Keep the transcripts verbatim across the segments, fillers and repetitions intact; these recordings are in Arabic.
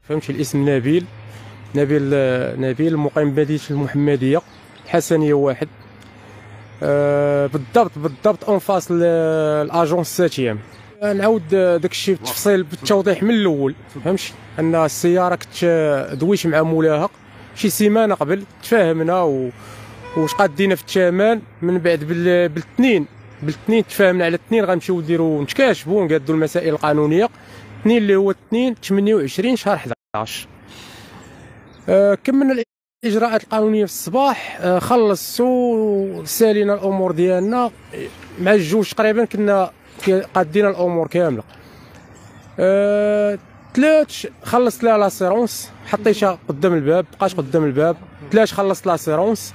فهمتي. الاسم نبيل، نبيل نبيل مقيم بمدينه المحمديه الحسنيه واحد. أه بالضبط بالضبط اون فاس الاجونس ساتيام. نعاود داكشي بالتفصيل بالتوضيح من الاول، فهمتي. ان السياره كنت دويت مع مولاها شي سيمانه قبل، تفاهمنا و واش قادينا في الثمن. من بعد بالاثنين بالاثنين تفاهمنا على الاثنين غنمشيو نديرو نتكاشفوا ونقادوا المسائل القانونيه. اثنين اللي هو اثنين ثمانية وعشرين شهر حداش. أه كملنا الاجراءات القانونيه في الصباح. أه خلصوا سالينا الامور ديالنا مع الجوج تقريبا، كنا قادين الامور كامله. أه ثلاث خلصت لها لاسيرونس، حطيتها قدام الباب، بقات قدام الباب. ثلاث خلصت لاسيرونس.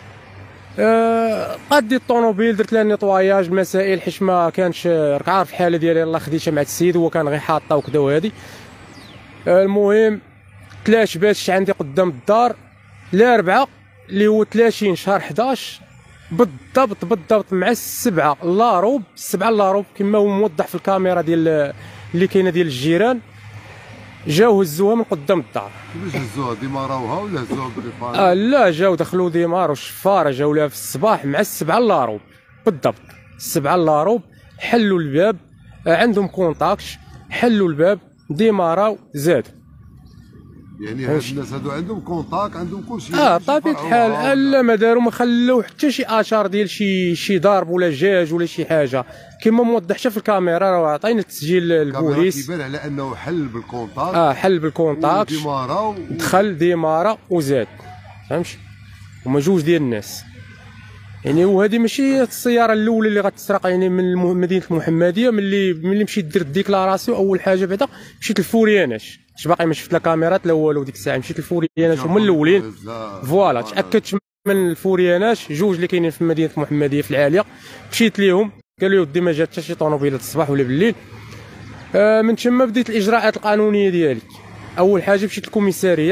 أه قادي الطوموبيل درت لها نيطواياج المسائل، حيت ما كانش راك عارف الحاله ديالي يلاه خديتها مع السيد، هو كان غير حاطه وكذا وهادي. أه المهم ثلاث باتش عندي قدام الدار. الاربعه اللي هو ثلاثين شهر حداش بالضبط بالضبط مع السبعه لاروب، السبعه لاروب كما هو موضح في الكاميرا ديال اللي كاينه ديال الجيران. جاو هزوها من قدام الدار. كيفاش هزوها؟ ديماراوها ولا هزوها بريباري؟ اه لا، جاو دخلوا ديمار والشفاره جاو لها في الصباح مع السبعه لاروب بالضبط. السبعه لاروب حلوا الباب، آه عندهم كونتاكت، حلوا الباب ديماراو زادوا. يعني هاد الناس هادو عندهم كونتاك، عندهم كلشي. اه بطبيعة الحال. لا ما داروا، ما خلوا حتى شي اشار ديال شي شي ضرب ولا جاج ولا شي حاجه، كما موضح حتى في الكاميرا. راه عطينا التسجيل للبوليس. كيبان على انه حل بالكونتاك. اه حل بالكونتاك، ديمارا و... دخل ديمارا وزاد، فهمتي. هما جوج ديال الناس يعني. وهذه ماشي السياره الاولى اللي غتسرق يعني من مدينه المحمديه. ملي ملي مشيت درت ديكلاراسيون اول حاجه بعدا مشيت للفورياناش، باش باقي ما شفت لا كاميرات لا والو ديك الساعه. مشيت للفورياناش هما الاولين، فوالا. تاكدت من الفورياناش جوج اللي كاينين في مدينه المحمديه في العاليه. مشيت ليهم قالوا لي ودي ما جات حتى شي طوموبيله الصباح ولا بالليل. آه من تما بديت الاجراءات القانونيه ديالي. اول حاجه مشيت للكوميساريه،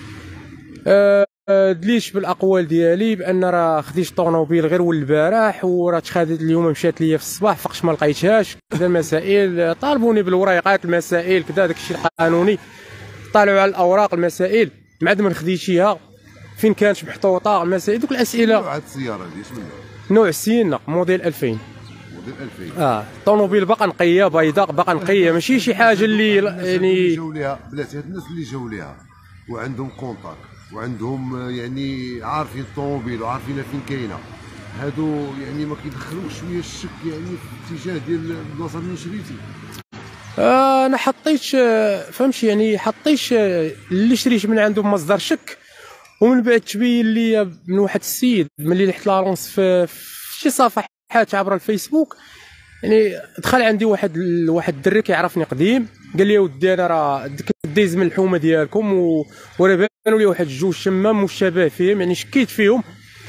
آه دليت بالاقوال ديالي بان راه خديت طوموبيل غير ول البارح، وراه تخادت اليوم مشات ليا في الصباح فقش ما لقيتهاش كذا. المسائل طالبوني بالوريقات المسائل كذا، داكشي القانوني. طالعوا على الاوراق المسائل بعد ما خديتيها فين كانت محطوطه المسائل، دوك الاسئله. نوع هاد السياره هادي شنو نوع سينا موديل ألفين. موديل ألفين. اه الطوموبيل باقا نقيه بيضاء، باقا نقيه، ماشي شي حاجه اللي يعني. جاو ليها بلاتي هاد الناس اللي جاو ليها وعندهم كونتاك وعندهم يعني عارفين الطوموبيل وعارفين فين كاينه، هادو يعني ما كيدخلوش شويه الشك يعني في الاتجاه ديال البلاصه اللي شريتي؟ آه انا حطيت فهمتي يعني، حطيت اللي شريت من عندهم مصدر شك. ومن بعد تبين لي من واحد السيد ملي لحت لارونس في, في شي صفحات عبر الفيسبوك، يعني دخل عندي واحد واحد الدري كيعرفني قديم، قال لي ودي انا راه ديز من الحومه ديالكم و... وراه بانوا لي واحد جوج شمام مشابه فيهم، يعني شكيت فيهم.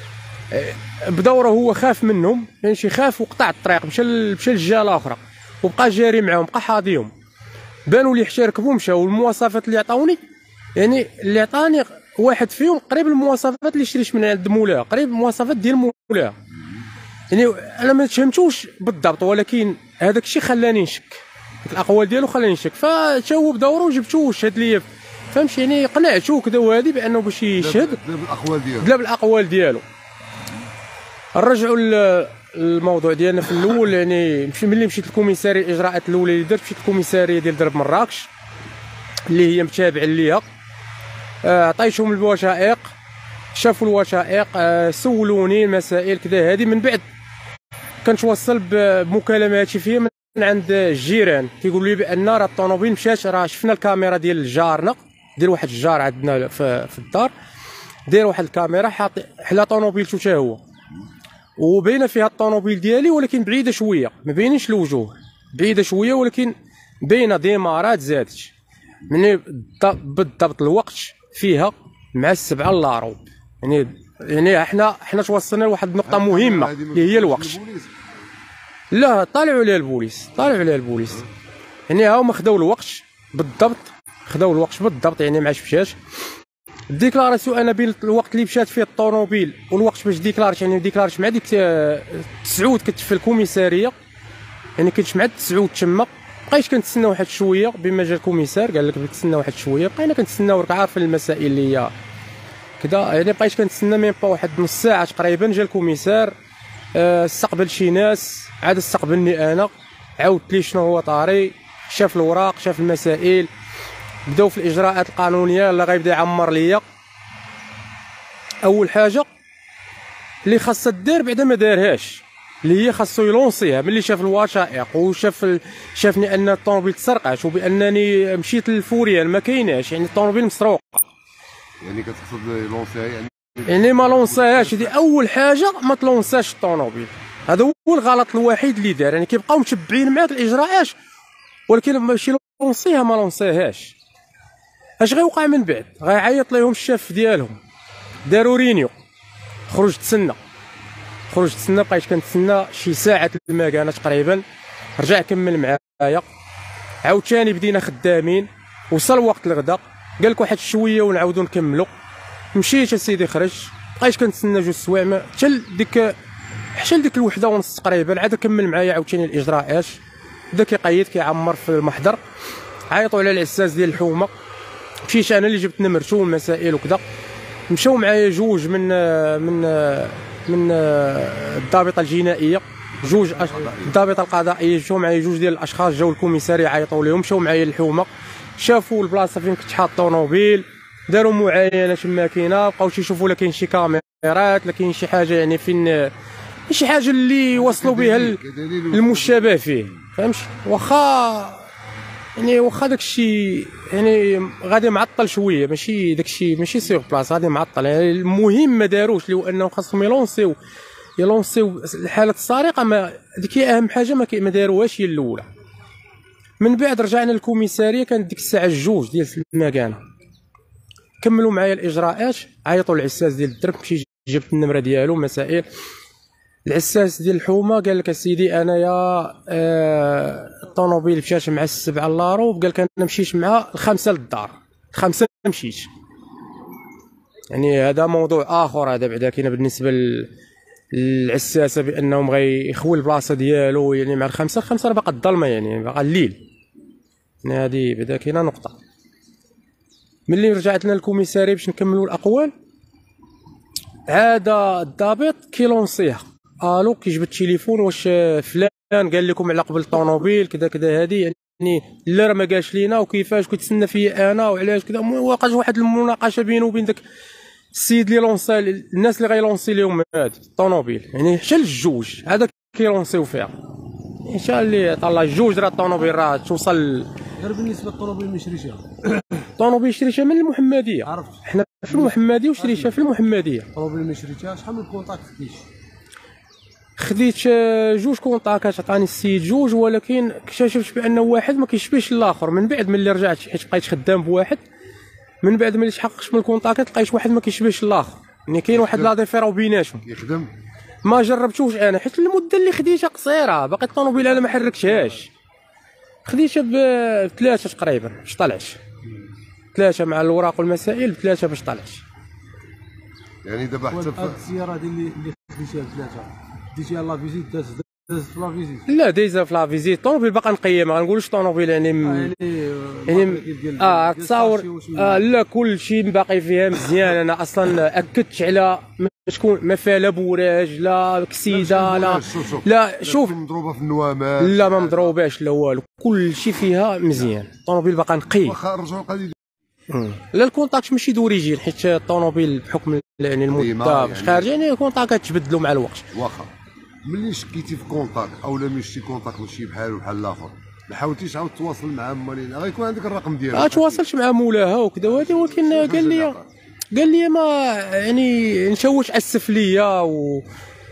بدورة هو خاف منهم، يعني شي خاف وقطع الطريق، مشى مشى للجهه الاخرى وبقى جاري معاهم، بقى حاضيهم. بانوا لي حتى ركبوا مشاو. المواصفات اللي عطاوني يعني اللي عطاني واحد فيهم قريب المواصفات اللي شريت من عند مولاها، قريب المواصفات ديال مولاها. يعني انا ما فهمتوش بالضبط، ولكن هذاك الشيء خلاني نشك، الاقوال ديالو خلاني نشك. فتا هو بدورو وجبتو وشهد ليا، فهمت يعني. قنعتو كذا وهادي بانه باش يشهد. دلا بالاقوال ديالو دلا بالاقوال ديالو. نرجعوا الموضوع ديالنا في الاول. يعني ملي مشيت للكوميساريه، الاجراءات الاولى اللي درت مشيت للكوميساريه ديال درب مراكش اللي هي متابعه ليا. عطيتهم الوثائق، شافوا الوثائق، سولوني المسائل كذا هذه. من بعد كنتوصل بمكالماتي فيها من عند الجيران، كيقولوا لي بان راه الطوموبيل مشات، راه شفنا الكاميرا ديال جارنا، ديال واحد الجار عندنا في, في الدار، داير واحد الكاميرا حاط حلا طوموبيلته حتى هو، وباينه فيها الطوموبيل ديالي ولكن بعيده شويه، ما باينينش الوجوه، بعيده شويه ولكن باينه ديمارات زادت. من بالضبط الوقت فيها مع السبعه لاروب. يعني يعني احنا احنا توصلنا لواحد النقطه مهمه اللي هي الوقت. لا طالعوا عليها البوليس، طالعوا عليها البوليس. يعني ها هما خداو الوقت بالضبط، خداو الوقت بالضبط يعني مع مشاش الديكلاراسيون. انا بين الوقت اللي مشات فيه الطوموبيل والوقت باش ديكلارت، يعني ديكلارت مع ديك تسعود كنت في الكوميساريه، يعني كنت مع تسعود تما بقيت كنتسنى واحد شويه بما جا الكوميسار قال لك بدك تسنى واحد شويه، بقينا كنتسناو، راك عارف المسائل اللي هي كذا يعني. بقيت كنتسنى ميم با واحد نص ساعه تقريبا، جا الكوميسار أه استقبل شي ناس، عاد استقبلني انا، عاودت لي شنو هو طاري، شاف الوراق شاف المسائل، بداو في الاجراءات القانونيه اللي غيبدا يعمر ليا. اول حاجه اللي خاصها دير بعدا ما دارهاش، اللي هي خاصو يلونسيها ملي شاف الوثائق وشاف ال... شافني ان الطوموبيل تسرقات وبانني مشيت للفوريان ما كايناش، يعني الطوموبيل مسروق. يعني كتقصد يلونسيها يعني يعني ما لونساهاش، هذه اول حاجه، ما تلونساش الطوموبيل، هذا هو الغلط الوحيد اللي دار. يعني كيبقاو متبعين معاك الاجراءات ولكن ماشي لونسيها، ما لونساهاش. اش غيوقع من بعد؟ غيعيط ليهم الشاف ديالهم، داروا رينيو، خرج تسنى خرج تسنى بقيت كنتسنى شي ساعه المكانه تقريبا، رجع كمل معايا، عاوتاني بدينا خدامين، وصل وقت الغدا قال لك واحد شويه ونعاودو نكملوا. مشيت اسيدي خرج، بقيت كنتسنى جوج سوايع حتى ديك حتى لديك الوحده ونص تقريبا، عاد كمل معايا عاوتاني الاجراءات، بدا كيقيد كيعمر في المحضر، عيطوا على العساس ديال الحومه، مشيت انا اللي جبت نمرتو والمسائل وكذا. مشاو معايا جوج من من من الضابطه الجنائيه، جوج الضابطه القضائيه، مشاو معايا جوج ديال الاشخاص، جاو الكوميساري عيطوا لهم، مشاو معايا للحومه، شافوا البلاصه فين كنت حاط الطوموبيل، داروا معاينه تما كاينه، بقاو تيشوفوا لا كاين شي كاميرات لا كاين شي حاجه، يعني فين شي حاجه اللي وصلوا بها المشابه فيه، فهمتي؟ واخا يعني واخا داكشي يعني غادي معطل شويه، ماشي داكشي ماشي سيغ بلاص، غادي معطل. يعني المهم ما داروش، اللي هو انهم خاصهم يلونسيو يلونسيو حاله السرقه، ما هذيك هي اهم حاجه، ما, ما داروهاش هي الاولى. من بعد رجعنا للكوميساريه، كانت ديك الساعه الجوج ديال المكانه، كملوا معايا الاجراءات، عيطوا للعساس ديال الدرب، مشيت جبت النمره ديالو مسائل. العساس ديال الحومه قال لك اسيدي انايا آه الطوموبيل مشات مع السبعه لارو، قال لك انا مشيت مع الخمسه للدار، الخمسه مشيت. يعني هذا موضوع اخر، هذا بعدا كاين بالنسبه للعساسه بانهم غيخوي البلاصه ديالو، يعني مع الخمسه الخمسه راه باقا الظلمه، يعني باقا الليل، يعني هذه بعدا كاينه نقطه. ملي رجعت لنا الكوميساري باش نكملوا الاقوال، عاد الضابط كيلونسيها، الو كيجبد التليفون، واش فلان قال لكم على قبل الطوموبيل كذا كذا، هذه يعني لا راه ما قالش لينا، وكيفاش كنتسنى فيا انا وعلاش كذا. وقعت واحد المناقشه بينه وبين داك السيد اللي لونسي الناس اللي غيلونسي لهم هذا الطوموبيل، يعني حتى للجوج هذا كيلونسيو فيها، ان شاء الله طلع الجوج راه الطوموبيل راه توصل. غير بالنسبه للطوموبيل اللي شريتها، الطوموبيل شريتها من المحمديه، عرفت حنا في المحمديه وشريتها في المحمديه. الطوموبيل اللي شريتها شحال من كونتاكت خديت؟ خديت جوج كونطاكات، عطاني السيد جوج، ولكن اكتشفت بان واحد ما كيشبهش الاخر. من بعد ملي رجعت حيت بقيت خدام بواحد، من بعد ملي تحققت من الكونطاكات لقيت واحد ما كيشبهش الاخر، يعني كاين واحد لا ديفيرون بيناتهم. يخدم ما جربتوش انا حيت المده اللي خديتها قصيره، باقي الطوموبيل انا ما حركتهاش، خديتها بثلاثه تقريبا باش طلعت، ثلاثه مع الوراق والمسائل بثلاثه باش طلعت. يعني دابا حتى هاد السياره هذه اللي اللي خديتيها بثلاثه ديتيها لا فيزيت، دازت دازت في لا فيزيت؟ لا دايزه في لا فيزيت، الطوموبيل باقا نقيه، ما غنقولوش الطوموبيل يعني م... يعني يعني اه تصاور آه لا كل شيء باقي فيها مزيان. انا اصلا اكدت على شكون ما فيها لا بوراج لا كسيده لا لا شوف مضروبه في النوامات، لا ما مضروباش لا والو، كل شيء فيها مزيان، الطوموبيل باقا نقي. واخا رجعوا القضيه لا الكونتاكت ماشي دوريجين، حيت الطوموبيل بحكم يعني المده باش خارج، يعني الكونتاكت تبدلوا مع الوقت. واخا ملي شكيتي في كونتاك او لا مشتي كونتاك ماشي بحالو بحال الاخر، ما حاولتيش عاود تواصل مع مالين؟ غيكون عندك الرقم ديالها. اه تواصلت مع مولاها وكذا وهذه، ولكن قال لي قال لي ما يعني نشوش اسف ليا و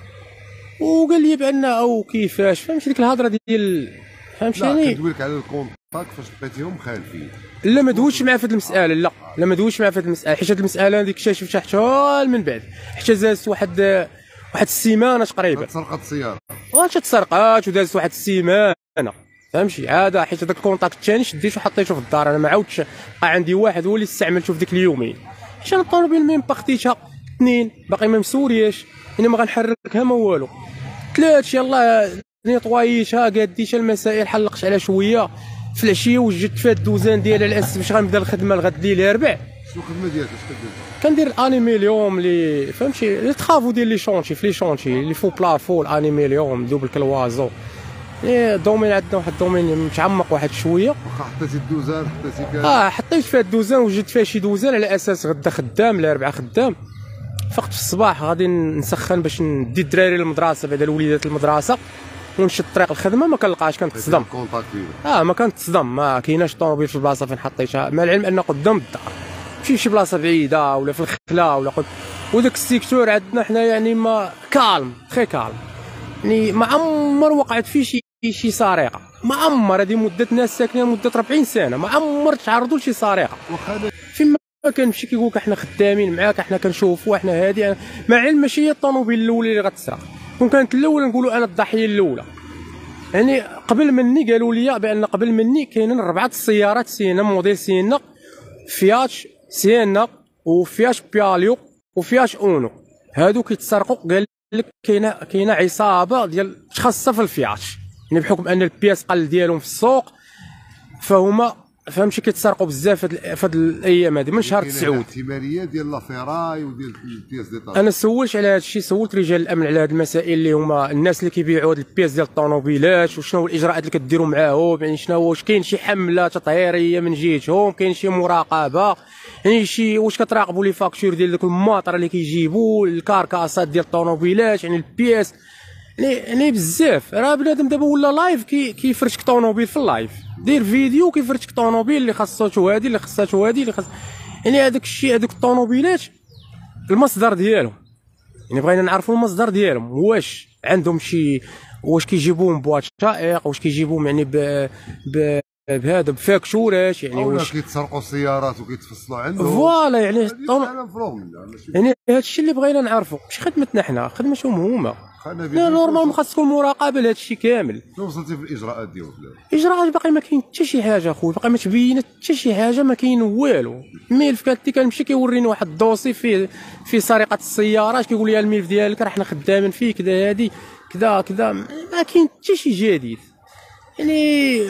وقال لي بان او كيفاش، فهمتي ديك الهضره ديال فهمتي يعني. يعني كندوي لك على الكونتاك فاش لقيتيهم مخالفين. لا ما دويتش معاه في هذه المساله، لا لا ما دويتش معاه في هذه المساله، حيت هذه المساله هذيك اكتشفتها حتى من بعد، حتى زادت واحد واحد السيمانه تقريبا تسرقت السياره، واش تسرقات ودازت واحد السيمانه، فهمتي عاده. حيت هذاك الكونتاكت الثاني شديته وحطيته في الدار، انا ما عاودتش بقى عندي واحد هو اللي استعملته في ديك اليومين، حيت انا الطوموبيل ميم با خديتها اثنين باقي ما مسورياش، يعني ما غنحركها ما والو. ثلاث يلاه نيطوايتها قاديتها المسائل حلقت على شويه في العشيه وجدت فيها الدوزان ديالها الاساس باش غنبدا الخدمه الغد الليل الاربع. شنو الخدمه ديالك اش كدير؟ كندير الانيميليوم لي فهمتي لي طرافو ديال لي شونتي في لي شونتي لي فو بلافو الانيميليوم دوبل كلوازو. الدومين عندنا واحد الدومين متعمق واحد شويه. واخا حطيتي الدوزان حطيتي كذا. اه حطيت فيها الدوزان وجدت فيها شي دوزان على اساس غدا خدام الاربعاء خدام. فقت في الصباح غادي نسخن باش ندي الدراري للمدرسه بعد الوليدات المدرسه ونمشي الطريق الخدمه ما كنلقاش كنتصدم. اه ما كنتصدم ما كايناش طوموبيل في البلاصه فين حطيتها مع العلم ان قدام الدار ماشي شي بلاصه بعيده ولا في الخلا ولا قد وداك السيكتور عندنا حنا يعني ما كالم تري كالم يعني ما عمر وقعت فيه شي شي سرقه ما عمر. هذه مده ناس ساكنين مده أربعين سنه ما عمر تعرضوا لشي سرقه. فين ما كنمشي كيقول لك احنا خدامين معاك احنا كنشوفوا احنا هادي مع العلم ماشي هي الطوموبيل الاولى اللي غتسرق. كون كانت الاولى نقولوا انا الضحيه الاولى. يعني قبل مني قالوا لي بان قبل مني كاينين اربعه السيارات سينا موديل سينا فيات سينا وفيات بياليو وفيات اونو هادو كيتسرقوا. قال لك كاينه كاينه عصابه ديال متخصصه في الفيات يعني بحكم ان البياس قل ديالهم في السوق فهما فهمتي كيتسرقوا بزاف في هاد الايام هادي من شهر تسعود. احتماليه ديال لافيراي وديال البياس ديال انا سولت على هذا الشيء سولت رجال الامن على هاد المسائل اللي هما الناس اللي كيبيعوا هاد البياس ديال الطوموبيلات وشنو هو الاجراءات اللي كديروا معاهم يعني شنو واش كاين شي حمله تطهيريه من جهتهم كاين شي مراقبه يعني شي واش كتراقبوا لي فاكتور ديال داك الماطر اللي كيجيبوا الكاركاسات ديال الطوموبيلات يعني البياس يعني يعني بزاف. راه بنادم دابا ولا لايف كي كيفرشك طوموبيل في اللايف دير فيديو كيفرشك طوموبيل اللي خاصاتو هادي اللي خاصاتو هادي اللي خاص يعني هذاك الشيء هذوك الطوموبيلات المصدر ديالهم يعني بغينا نعرفوا المصدر ديالهم واش عندهم شي واش كيجيبوهم بواط شائق واش كيجيبوهم يعني ب ب بهذا بفاكتورات يعني واش كيتسرقوا السيارات وكيتفصلوا عندهم فوالا يعني يعني هذا الشيء اللي بغينا نعرفوا ماشي خدمتنا حنا خدمتهم هما. لا نورمالمون خاص تكون مراقبه لهذا الشيء كامل. شنو وصلتي في الاجراءات ديالك؟ الاجراءات باقي ما كاين حتى شي حاجه اخويا باقي ما تبينت حتى شي حاجه ما كاين والو. الملف قالت لي كنمشي كيوريني واحد الدوسي فيه في سرقه السيارات كيقول لي الملف ديالك راه حنا خدامين فيه كذا هادي كذا كذا ما كاين حتى شي جديد يعني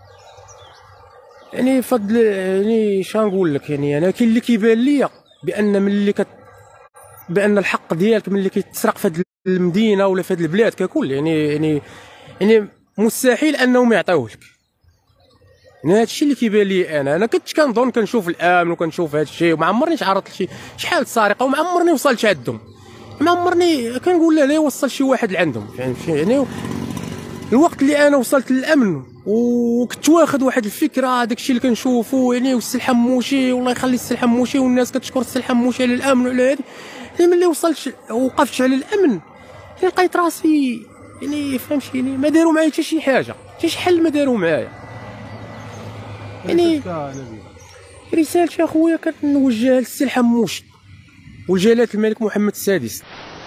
يعني فضل يعني شنقول لك يعني انا كاين اللي كيبان ليا بان ملي كت بان الحق ديالك ملي كيتسرق في هذه المدينه ولا في هذه البلاد ككل يعني يعني يعني مستحيل انهم يعطيوه لك. يعني هذا الشيء اللي كيبان لي انا انا كنت كنظن كنشوف الامن وكنشوف هذا الشيء وما عمرني تعرضت لشي شحال سرقه وما عمرني وصلت عندهم ما عمرني كنقول لا لا يوصل شي واحد لعندهم يعني الوقت اللي انا وصلت للامن وكنت واخد واحد الفكره داك الشيء اللي كنشوفو يعني والسي الحموشي والله يخلي السي الحموشي والناس كتشكر السي الحموشي على الامن وعلى هادي يعني ملي وصلت وقفت على الامن يعني لقيت راسي يعني فهمتي يعني ما داروا معايا حتى شي حاجه حتى شي حل ما داروا معايا. يعني رسالتي اخويا كنوجهها للسي الحموشي وجلاله الملك محمد السادس